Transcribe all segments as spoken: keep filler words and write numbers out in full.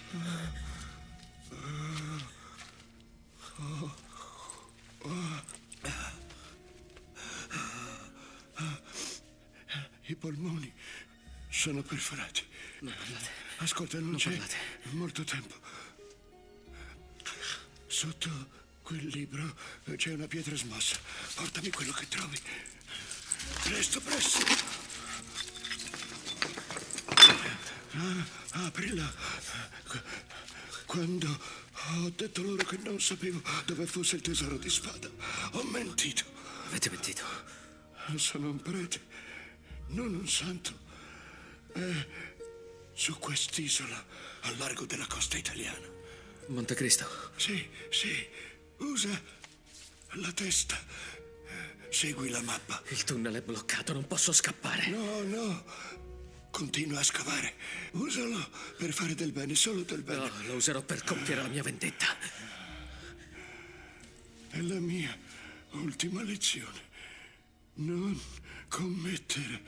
I polmoni sono perforati. Non parlate. Ascolta, non, Non c'è parlate. molto tempo. Sotto quel libro c'è una pietra smossa. Portami quello che trovi. Presto, presto. Ah, aprila. Quando ho detto loro che non sapevo dove fosse il tesoro di spada, ho mentito. Avete mentito. Sono un prete, non un santo. È su quest'isola, al largo della costa italiana. Montecristo. Sì, sì. Usa la testa. Segui la mappa. Il tunnel è bloccato, non posso scappare. No, no. Continua a scavare. Usalo per fare del bene, solo del bene. No, lo userò per compiere la mia vendetta. È la mia ultima lezione. Non commettere...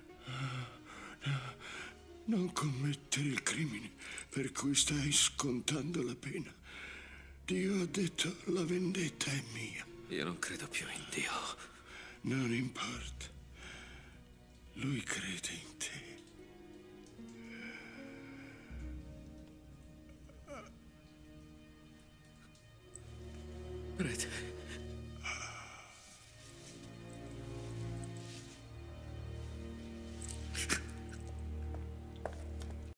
Non commettere il crimine per cui stai scontando la pena. Dio ha detto la vendetta è mia. Io non credo più in Dio. Non importa. Lui crede in te. Prete.